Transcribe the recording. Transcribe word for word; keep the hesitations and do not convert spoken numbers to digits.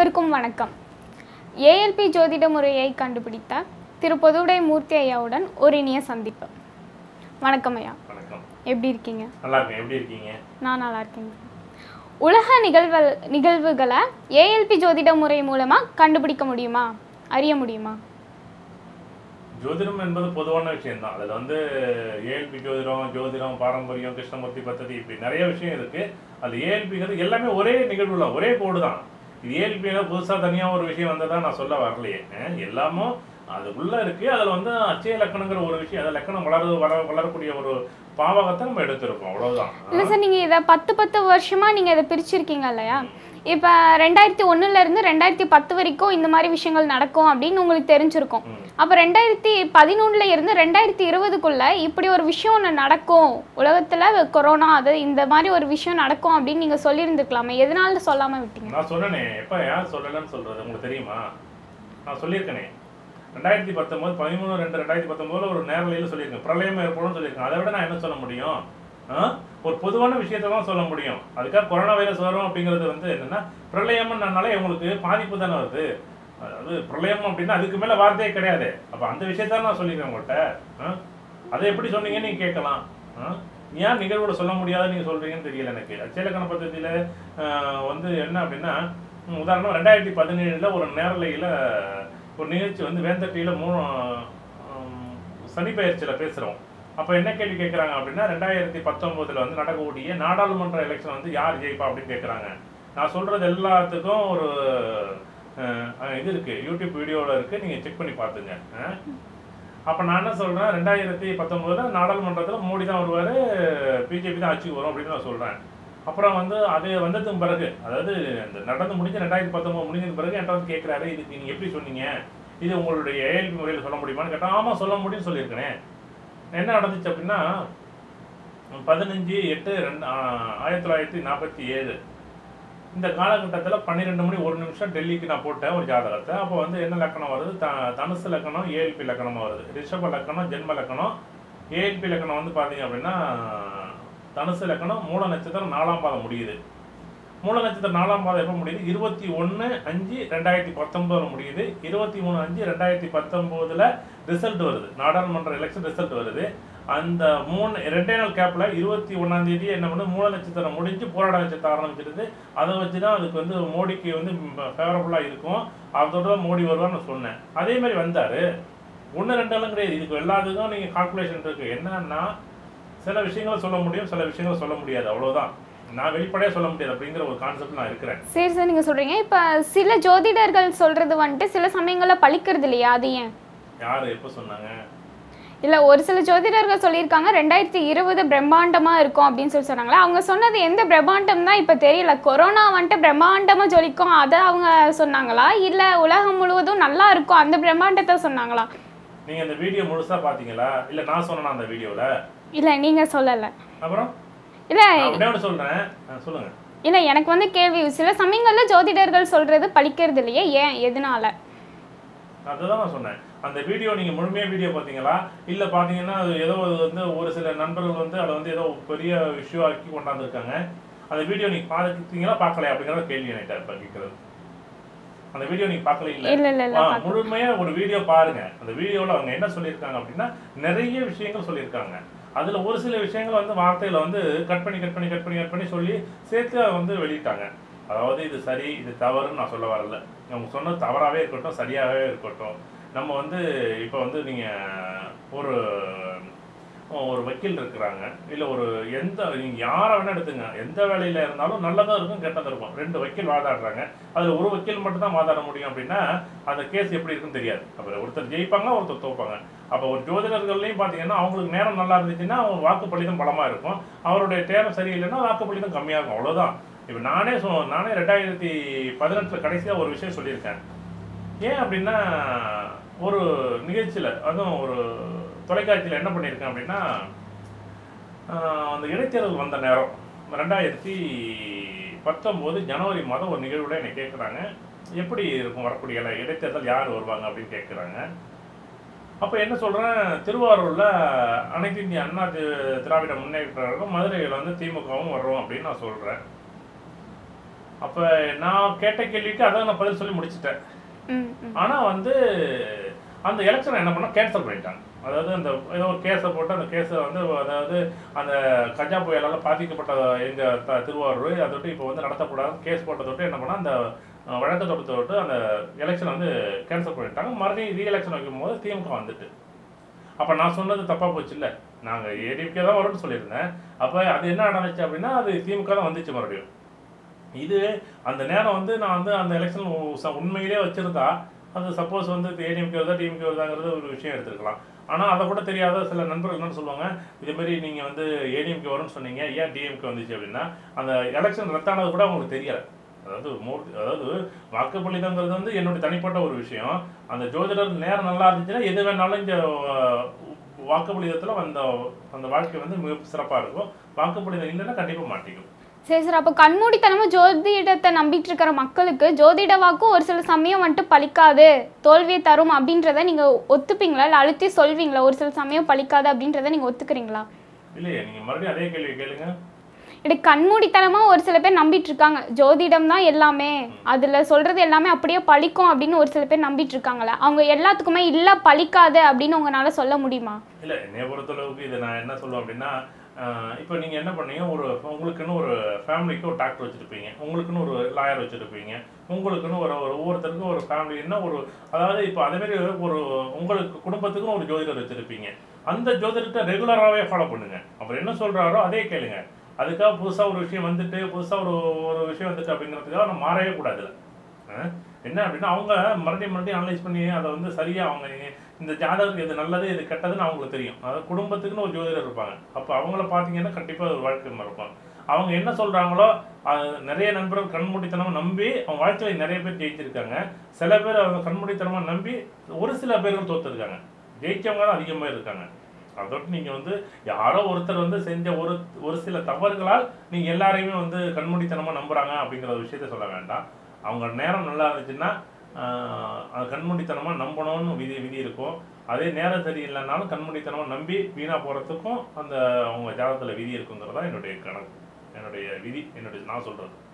அனைவருக்கும் வணக்கம். ஏஎல்பி ஜோதிட முறையை கண்டுபிடித்த திரு பொதுவுடை மூர்த்தி ஐயாவுடன் ஒரு இனிய சந்திப்பு. வணக்கம் ஐயா. வணக்கம். எப்படி இருக்கீங்க? நல்லா இருக்கேன். எப்படி இருக்கீங்க? நான் நல்லா இருக்கேங்க. உலக நிகழ்வு நிகழ்வுகளை ஏஎல்பி ஜோதிட முறை மூலமா கண்டுபிடிக்க முடியுமா, அறிய முடியுமா? ஜோதிடம் என்பது பொதுவான விஷயம் தான். அதில் வந்து ஏஎல்பி ஜோதிடம், ஜோதிடம், பாரம்பரியம், கிருஷ்ணமூர்த்தி பദ്ധதி, இப்படி நிறைய விஷயம் இருக்கு. அது ஏஎல்பிங்கிறது எல்லாமே ஒரே நிகழ்வுல ஒரே கோடு தான். இது ஏஎல்பியில் புதுசாக தனியாக ஒரு விஷயம் வந்ததான் நான் சொல்ல வரலையே. எல்லாமும் அது உள்ள இருக்கு. அதில் வந்து அச்சய லக்கணங்கிற ஒரு விஷயம், அதை லக்கணம் வளர வளர வளரக்கூடிய ஒரு பாவகத்தை நம்ம எடுத்திருக்கோம், அவ்வளவுதான். இல்லை சார், நீங்கள் இதை பத்து பத்து வருஷமா நீங்கள் இதை பிரிச்சிருக்கீங்க இல்லையா? இப்போ ரெண்டாயிரத்தி ஒன்னுல இருந்து ரெண்டாயிரத்தி பத்து வரைக்கும் இந்த மாதிரி விஷயங்கள் நடக்கும் அப்படின்னு உங்களுக்கு தெரிஞ்சிருக்கும். அப்போ ரெண்டாயிரத்தி பதினொன்னுல இருந்து ரெண்டாயிரத்தி இருபதுக்குள்ள இப்படி ஒரு விஷயம் ஒன்று நடக்கும், உலகத்துல கொரோனா அது இந்த மாதிரி ஒரு விஷயம் நடக்கும் அப்படின்னு நீங்க சொல்லியிருந்துருக்கலாமே, எதனால சொல்லாம விட்டீங்க? நான் சொன்னேனே, எப்ப யார் சொல்லலன்னு சொல்றது உங்களுக்கு தெரியுமா? நான் சொல்லியிருக்கேனே, ரெண்டாயிரத்தி பத்தொன்பது பதிமூணு ரெண்டு ரெண்டாயிரத்தி பத்தொன்பதுல ஒரு நேரலையில் சொல்லியிருக்கேன், பிரளயம் ஏற்படும் சொல்லியிருக்கேன். அதை விட நான் என்ன சொல்ல முடியும்? ஒரு பொதுவான விஷயத்தை தான் சொல்ல முடியும். அதுக்காக கொரோனா வைரஸ் வரும் அப்படிங்கிறது வந்து என்னன்னா, பிரளயம்னாலே உங்களுக்கு பாதிப்பு தானே வருது. அது பிரளயம் அப்படின்னா அதுக்கு மேல வார்த்தையே கிடையாது. அப்ப அந்த விஷயத்தான் நான் சொல்லிக்கிறேன் உங்கள்கிட்ட. அதை எப்படி சொன்னீங்கன்னு நீங்க கேட்கலாம். ஏன் நிகழ்வோட சொல்ல முடியாத நீங்க சொல்றீங்கன்னு தெரியல எனக்கு. அச்சயலக்கண பദ്ധதியில வந்து என்ன அப்படின்னா, உதாரணம் ரெண்டாயிரத்தி பதினேழுல ஒரு நேரலையில ஒரு நிகழ்ச்சி வந்து வேந்தட்டியில மூணு சனிப்பெயர்ச்சியில பேசுறோம். அப்போ என்ன கேள்வி கேட்குறாங்க அப்படின்னா, ரெண்டாயிரத்தி பத்தொம்போதில் வந்து நடக்கக்கூடிய நாடாளுமன்ற எலெக்ஷன் வந்து யார் ஜெயிப்பா அப்படின்னு கேட்குறாங்க. நான் சொல்கிறது எல்லாத்துக்கும் ஒரு இது இருக்குது, யூடியூப் வீடியோவில் இருக்குது, நீங்கள் செக் பண்ணி பார்த்துங்க. அப்போ நான் என்ன சொல்கிறேன், ரெண்டாயிரத்தி பத்தொம்போதில் நாடாளுமன்றத்தில் மோடி தான் வருவார், பிஜேபி தான் ஆட்சிக்கு வரும் அப்படின்னு நான் சொல்கிறேன். அப்புறம் வந்து அது வந்ததுக்கு பிறகு, அதாவது இந்த நடந்து முடிஞ்சு ரெண்டாயிரத்தி பத்தொம்போது முடிஞ்சது பிறகு என்கிட்ட வந்து கேட்குறாரு, இதுக்கு நீங்கள் எப்படி சொன்னீங்க, இது உங்களுடைய ஏஎல்பி முறையில் சொல்ல முடியுமான்னு கேட்டால், ஆமாம் சொல்ல முடியும்னு சொல்லியிருக்கேன். என்ன நடந்துச்சு அப்படின்னா, பதினஞ்சு எட்டு ரெண்டு ஆயிரத்தி தொள்ளாயிரத்தி நாற்பத்தி ஏழு இந்த காலகட்டத்தில் பன்னிரெண்டு மணி ஒரு நிமிஷம் டெல்லிக்கு நான் போட்டேன் ஒரு ஜாதகத்தை. அப்போ வந்து என்ன லக்கணம் வருது, த தனுசு லக்கணம் ஏஎல்பி லக்கணமாக வருது. ரிஷப லக்கணம் ஜென்ம லக்கணம். ஏஎல்பி லக்கணம் வந்து பார்த்தீங்க அப்படின்னா, தனுசு லக்கணம் மூல நட்சத்திரம் நாலாம் பாதம் முடியுது. மூல நட்சத்திரம் நாலாம் பாதம் எப்போ முடியுது, இருபத்தி ஒன்று அஞ்சு ரெண்டாயிரத்தி பத்தொன்பதுல முடியுது. இருபத்தி மூணு அஞ்சு ரெண்டாயிரத்தி பத்தொன்பதுல ரிசல்ட் வருது, நாடாளுமன்ற எலெக்ஷன் ரிசல்ட் வருது. அந்த மூணு ரெண்டே நாள் கேப்ல இருபத்தி ஒன்னாம் தேதி என்ன பண்ணு, மூல நட்சத்திரம் முடிஞ்சு போராட நட்சத்திரம் ஆரம்பிச்சிருது. அதை வச்சுதான் அதுக்கு வந்து மோடிக்கு வந்து ஃபேவரபுளா இருக்கும், அதோட தான் மோடி வருவான்னு சொன்னேன். அதே மாதிரி வந்தாரு. ஒன்று ரெண்டாலும் கிடையாது, இதுக்கு எல்லாத்துக்கும் நீங்க கால்குலேஷன் இருக்கு. என்னன்னா, சில விஷயங்களை சொல்ல முடியும், சில விஷயங்களை சொல்ல முடியாது, அவ்வளவுதான். நான் வெளிப்படையா சொல்ல முடியாது அப்படிங்கிற ஒரு கான்செப்ட் நான் இருக்கிறேன். சரி சார், நீங்க சொல்றீங்க இப்ப சில ஜோதிடர்கள் சொல்றது வந்துட்டு சில சமயங்கள்ல பலிக்கிறது இல்லையா, அது ஏன்? யாரு எப்ப சொன்னாங்க? இல்ல, ஒரு சில ஜோதிடர்கள் சொல்லியிருக்காங்க ரெண்டாயிரத்தி இருபது பிரம்மாண்டமா இருக்கும் அப்படின்னு சொல்லி சொன்னாங்களா. அவங்க சொன்னது எந்த பிரம்மாண்டம் தான் இப்ப தெரியல. கொரோனா வந்துட்டு பிரம்மாண்டமா ஜொலிக்கும் அதை அவங்க சொன்னாங்களா, இல்ல உலகம் முழுவதும் நல்லா இருக்கும் அந்த பிரம்மாண்டத்தை சொன்னாங்களா? நீங்க அந்த வீடியோ முழுசா பாத்தீங்களா, இல்ல நான் சொன்னேனா அந்த வீடியோல? இல்ல, நீங்க சொல்லல. அப்புறம் இல்ல அப்படியே சொல்றேன், சொல்லுங்க. இல்ல, எனக்கு வந்து கேள்வி, சில சமயங்கள்ல ஜோதிடர்கள் சொல்றது பலிக்கிறது இல்லையே, ஏன், எதனால? அதுதான் நான் சொன்னேன். அந்த வீடியோ நீங்க முழுமையா வீடியோ பாத்தீங்களா, இல்ல பாத்தீங்கன்னா அது ஏதோ வந்து ஒரு சில நண்பர்கள் வந்து அதை வந்து ஏதோ பெரிய இஷ்யூ ஆக்கி கொண்டாந்துருக்காங்க. அந்த வீடியோ நீங்க பாத்தீங்களா பார்க்கல அப்படிங்கிற கேள்வி என்கிட்ட இப்ப கேட்கறது. அந்த வீடியோ நீங்க பார்க்கல? இல்ல, முழுமையா ஒரு வீடியோ பாருங்க. அந்த வீடியோல அவங்க என்ன சொல்லியிருக்காங்க அப்படின்னா, நிறைய விஷயங்கள் சொல்லியிருக்காங்க. அதுல ஒரு சில விஷயங்கள் வந்து வார்த்தையில வந்து கட் பண்ணி கட் பண்ணி கட் பண்ணி கட் பண்ணி சொல்லி சேர்த்து வந்து வெளியிட்டாங்க. அதாவது இது சரி இது தவறுன்னு நான் சொல்ல வரல. அவங்க சொன்னது தவறாகவே இருக்கட்டும், சரியாகவே இருக்கட்டும். நம்ம வந்து இப்போ வந்து நீங்கள் ஒரு ஒரு வக்கீல் இருக்கிறாங்க, இல்லை ஒரு எந்த நீங்கள் யாரை வேணால் எடுத்துங்க, எந்த வேலையில் இருந்தாலும் நல்லதாக இருக்கும் கெட்டதாக இருக்கும். ரெண்டு வக்கீல் வாதாடுறாங்க, அதில் ஒரு வக்கீல் மட்டும் தான் வாதாட முடியும் அப்படின்னா அந்த கேஸ் எப்படி இருக்குன்னு தெரியாது. அப்புறம் ஒருத்தர் ஜெயிப்பாங்க, ஒருத்தர் தோப்பாங்க. அப்போ ஒரு ஜோதிடர்கள்லையும் பார்த்தீங்கன்னா அவங்களுக்கு நேரம் நல்லா இருந்துச்சுன்னா அவங்க வாக்குப்பளிதம் பலமாக இருக்கும், அவருடைய நேரம் சரியில்லைன்னா வாக்குப்பளிதம் கம்மியாக இருக்கும், அவ்வளோதான். இப்போ நானே சொ நானே ரெண்டாயிரத்தி பதினெட்டில் கடைசியாக ஒரு விஷயம் சொல்லியிருக்கேன். ஏன் அப்படின்னா, ஒரு நிகழ்ச்சியில் அதுவும் ஒரு தொலைக்காட்சியில் என்ன பண்ணியிருக்கேன் அப்படின்னா, அந்த இடைத்தேர்தல் வந்த நேரம் ரெண்டாயிரத்தி பத்தொம்போது ஜனவரி மாதம் ஒரு நிகழ்வுல என்னை கேட்குறாங்க, எப்படி இருக்கும் வரக்கூடிய இடைத்தேர்தல், யார் வருவாங்க அப்படின்னு கேட்குறாங்க. அப்போ என்ன சொல்கிறேன், திருவாரூரில் அனைத்து இந்திய அண்ணா திராவிட முன்னேற்ற கழகம், மதுரையில் வந்து திமுகவும் வர்றோம் அப்படின்னு நான் சொல்கிறேன். அப்ப நான் கேட்ட கேள்விக்கு அதான் நான் பதில் சொல்லி முடிச்சிட்டேன். ஆனா வந்து அந்த எலெக்ஷனை என்ன பண்ணா கேன்சல் பண்ணிட்டாங்க. அதாவது அந்த ஏதோ ஒரு கேஸை போட்டு அந்த கேஸை வந்து அதாவது அந்த கஜா புயலால பாதிக்கப்பட்ட எங்க திருவாரூர் அதை விட்டு இப்போ வந்து நடத்தக்கூடாது கேஸ் போட்டதை விட்டு என்ன பண்ணா அந்த வழக்கை தொடுத்த விட்டு அந்த எலெக்ஷன் வந்து கேன்சல் பண்ணிட்டாங்க. மறுபடியும் ரீ எலெக்ஷன் வைக்கும் போது திமுக வந்துட்டு அப்போ நான் சொன்னது தப்பாக போச்சு இல்லை, நாங்கள் ஏடிஎம்கே தான் வரும்னு சொல்லியிருந்தேன். அப்போ அது என்ன நடந்துச்சு அப்படின்னா அது திமுக தான் வந்துச்சு மறுபடியும். இது அந்த நேரம் வந்து நான் வந்து அந்த எலெக்ஷன் உண்மையிலே வச்சிருந்தா அது சப்போஸ் வந்து ஏடிஎம்கே வருதா டிஎம்கே வருதாங்கிறது ஒரு விஷயம் எடுத்துருக்கலாம். ஆனால் அதை கூட தெரியாத சில நண்பர்கள் என்னன்னு சொல்லுவாங்க, இதேமாரி நீங்கள் வந்து ஏடிஎம்கே வரும்னு சொன்னீங்க, ஏன் டிஎம்கே வந்துச்சு அப்படின்னா அந்த எலெக்ஷன் ரத்தானது கூட அவங்களுக்கு தெரியலை. அதாவது மூர்த்தி அதாவது வாக்குப்பளிதங்கிறது வந்து என்னுடைய தனிப்பட்ட ஒரு விஷயம். அந்த ஜோதிடர் நேரம் நல்லா இருந்துச்சுன்னா எது வேணாலும் இந்த வாக்குப்பளிதத்தில் அந்த அந்த வாழ்க்கை வந்து மிக சிறப்பாக இருக்கும். வாக்குப்பளிதம் இல்லைன்னா கண்டிப்பாக மாட்டிக்கும். சரி சார், அப்போ கண்மூடித்தனமா ஜோதிடத்தை நம்பிட்டு இருக்கிற மக்களுக்கு ஜோதிட வாக்கும் ஒரு சில சமயம் வந்துட்டு பலிக்காது, தோல்வியை தரும் அப்படின்றத நீங்க ஒத்துப்பீங்களா, இல்லை அழுத்தி சொல்வீங்களா? ஒரு சில சமயம் பலிக்காது அப்படின்றத நீங்க ஒத்துக்கிறீங்களா? இல்லையே, நீங்க மறுபடியும் அதே கேள்வி கேளுங்க. இது கண்மூடித்தனமா ஒரு சில பேர் நம்பிட்டு இருக்காங்க, ஜோதிடம் தான் எல்லாமே, அதுல சொல்றது எல்லாமே அப்படியே பலிக்கும் அப்படின்னு ஒரு சில பேர் நம்பிட்டு இருக்காங்களா? அவங்க எல்லாத்துக்குமே இல்ல பலிக்காது அப்படின்னு உங்களால சொல்ல முடியுமா? இல்ல, என்னைய பொறுத்தளவுக்கு இதை நான் என்ன சொல்லுவேன் அப்படின்னா, இப்போ நீங்கள் என்ன பண்ணீங்க, ஒரு உங்களுக்குன்னு ஒரு ஃபேமிலிக்கு ஒரு டாக்டர் வச்சுருப்பீங்க, உங்களுக்குன்னு ஒரு லாயர் வச்சுருப்பீங்க, உங்களுக்குன்னு ஒரு ஒரு ஒவ்வொருத்தருக்கும் ஒரு ஃபேமிலின்னா ஒரு அதாவது இப்போ அதேமாரி ஒரு உங்களுக்கு குடும்பத்துக்கும் ஒரு ஜோதிடர் வச்சுருப்பீங்க. அந்த ஜோதிடத்தை ரெகுலராகவே ஃபாலோ பண்ணுங்க. அப்புறம் என்ன சொல்கிறாரோ அதே கேளுங்க. அதுக்காக புதுசாக ஒரு விஷயம் வந்துட்டு புதுசாக ஒரு ஒரு விஷயம் வந்துட்டு அப்படிங்கிறதுக்காக நம்ம மாறவே கூடாது. என்ன அப்படின்னா அவங்க மறுபடியும் மறுபடியும் அனலைஸ் பண்ணி அதை வந்து சரியாக அவங்க இந்த ஜாதகத்துக்கு எது நல்லது எது கெட்டதுன்னு அவங்களுக்கு தெரியும். அதாவது குடும்பத்துக்குன்னு ஒரு ஜோதிடர் இருப்பாங்க. அப்போ அவங்கள பார்த்தீங்கன்னா கண்டிப்பாக ஒரு வாழ்க்கை இருப்பாங்க. அவங்க என்ன சொல்கிறாங்களோ நிறைய நண்பர்கள் கண்மூடித்தனமாக நம்பி அவங்க வாழ்க்கையில் நிறைய பேர் ஜெயிச்சிருக்காங்க. சில பேர் அவங்க கண்மூடித்தனமாக நம்பி ஒரு சில பேர்கள் தோற்றுருக்காங்க. ஜெயிச்சவங்க தான் அதிகமாக இருக்காங்க. அதோட நீங்கள் வந்து யாரோ ஒருத்தர் வந்து செஞ்ச ஒரு ஒரு சில தவறுகளால் நீங்கள் எல்லாரையுமே வந்து கண்மூடித்தனமாக நம்புகிறாங்க அப்படிங்கிற ஒரு விஷயத்த சொல்ல வேண்டாம். அவங்க நேரம் நல்லா இருந்துச்சுன்னா கண்மூடித்தனமாக நம்பணும்னு விதி விதி இருக்கும். அதே நேரம் சரியில்லைனாலும் கண்மூடித்தனமாக நம்பி வீணாக போகிறதுக்கும் அந்த அவங்க ஜாதகத்தில் விதி இருக்குங்கிறதா என்னுடைய கணக்கு, என்னுடைய விதி, என்னுடைய நான் சொல்கிறது.